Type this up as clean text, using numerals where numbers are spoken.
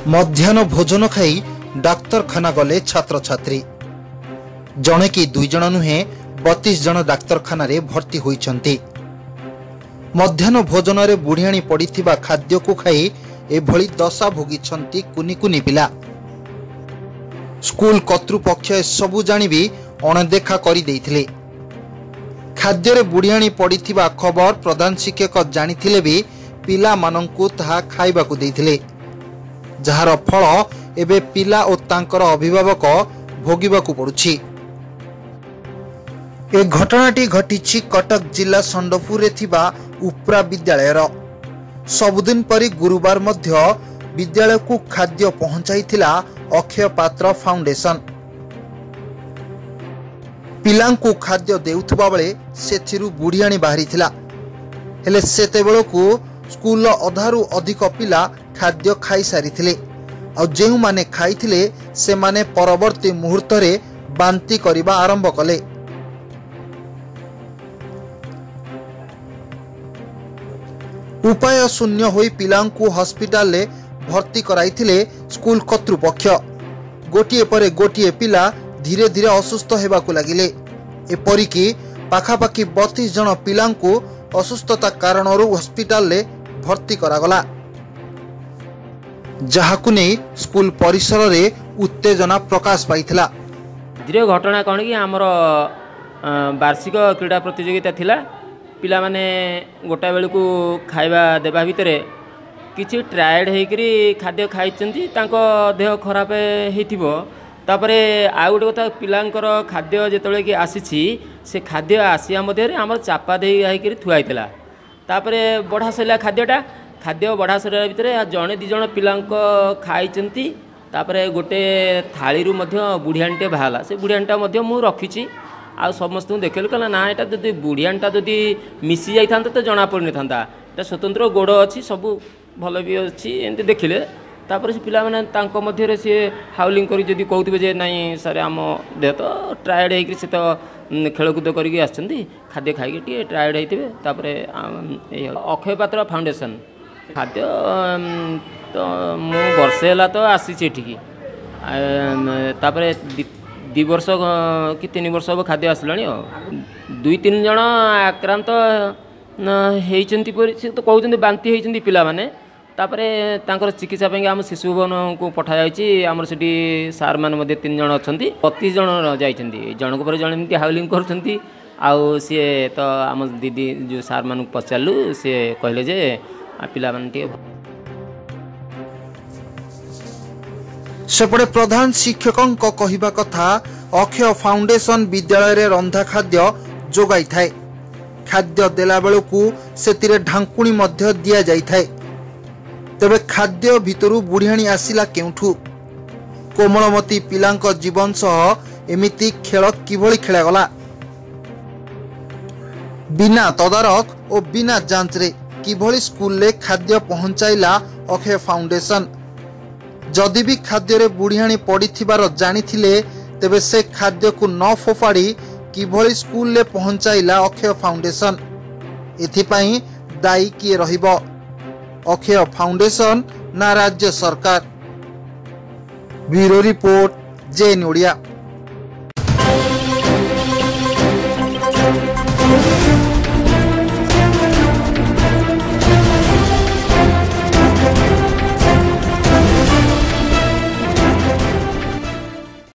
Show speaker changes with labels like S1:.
S1: मध्याह्न भोजन खाई डाक्तरखाना गले छात्र छात्री। जणे कि दुई जण नुहे 32 जन डाक्तरखाना रे भर्ती होइछन्ति। मध्याह्न भोजन रे बुढ़ियाणी पड़िथिबा खाद्य को खाई एभली दशा भोगिछन्ति कुनी कुनी पिला। स्कूल कर्तृपक्ष सबु जानि भी अणदेखा करि देइथिले। खाद्य रे बुढ़ियाणी पड़िथिबा खबर प्रधान शिक्षक जानिथिले भी पिला मानंकु ताहा खाइबाकु देइथिले, जहार फल एबे पिला और तांकर अभिभावक भोगिबाकु पड़ुछि। ए घटनाटी घटिछि कटक जिला संडपुर रे थिबा उपरा विद्यालयर। सबुदिन परि गुरुवार मध्य विद्यालय को खाद्य पहुंचाइथिला अक्षय पात्र फाउंडेशन। पिलांकु खाद्य देउथबा बेले सेथिरु बुढ़ियाणी बाहरिथिला, हेले सेतेबेलकु स्कूल अधारु अधिक पिला खाद्य खाई सारिथिले। आ जेउ माने खाइथिले से माने परवर्ती मुहूर्त रे बांती करिबा आरंभ कले। उपाय शून्य होई पिलांकु हॉस्पिटल ले भर्ती कराइथिले स्कूल कर्तृपक्ष। गोटिए परे गोटिए पिला धीरे धीरे असुस्थ हेबाकु लागिले। एपरिकी पाखापाखी 32 जन पिलांकु असुस्थता कारणरू हॉस्पिटल ले भर्ती करागला, जहाकु नै स्कूल परिसर रे उत्तेजना प्रकाश पाइथिला।
S2: धीरे घटना कौन कि आमर वार्षिक क्रीड़ा प्रतियोगिता थिला। पिला माने गोटा बेलू खाइबा देबा भितरे किछि टायर्ड हेकरी खाद्य खाइचंती, तांको देह खराब हेथिबो। तापरे आ गोटे कथा, पिलांकर खाद्य जेतले कि आसीछि से खाद्य आसिया मध्ये रे हमर चापा देई हेकरी थुआइतला। तापरे बढा सैला खाद्य बढा सैला भितरे जणे दि जण पिलांको खाइचंती। तापरे गोटे थाली रु मध्ये बुढ़ियाणीटे बाहला। से बुढ़ियाणीटा मध्ये मु रखिछि। आ समस्त देखल कला ना एटा जदि बुढ़ियाणीटा जदि मिसी जाई थांता तो जना पड़ि न थांता। एटा स्वतंत्र गोड़ अछि, सब भल भी अछि, एंते देखिले। तापर से पिला माने तांको मध्ये रे से हाउलिंग करी जदि कहउतबे जे नाही सर आम देह तो टायर्ड हेकरी से तो खेलकूद करिक आछंती, खाद्य खाइक टी टायर्ड हेतिबे। तापरे अक्षय पात्र फाउंडेशन खाद्य तो मु वर्षे हला तो आसीछि एठिकी। तापरे 2 वर्ष कि 3 वर्ष अब खाद्य आसलानी। 2-3 जन आक्रांत हेइचंती परि से तो कहउचंती बांती हेइचंती पिला माने। तापरे तांकर चिकित्सा पे आम शिशु भवन को पठा जाइछि। आमर सिटी सार मान मध्ये 3 जन अछंती, 32 जन जाइछंती। जनक पर जन एमती हाउलिंग करछंती। आउ से तो आम दीदी जो सार मान पचारलु, से कहले जे पिला मान टी।
S1: सेपटे प्रधान शिक्षकों को कहिबा कथा, अक्षय फाउंडेशन विद्यालय रे रंधा खाद्य जोगाई थाए। खाद्य देला बेलकु सेतिरे ढांकुणी मध्य दिया जाई थाए। तबे खाद्य भितरु बुढ़ियाणी आसिला केउठु? कोमलमती पिलांक जीवन सह एमिति खेल किभली खेलागला? बिना तदारक और बिना जांच रे किभली स्कूल ले खाद्य पहुंचाइला अक्षय फाउंडेशन? जदि भी खाद्य रे बुढ़ियाणी पड़िथिबार जानिथिले, तेबे से खाद्य को न फोफाड़ी किभली स्कूल ले पहुंचाइला अक्षय फाउंडेशन? एथिपाई दायी किए रहिबो? अक्षय फाउंडेशन ना राज्य सरकार? Bureau report, JN Odia.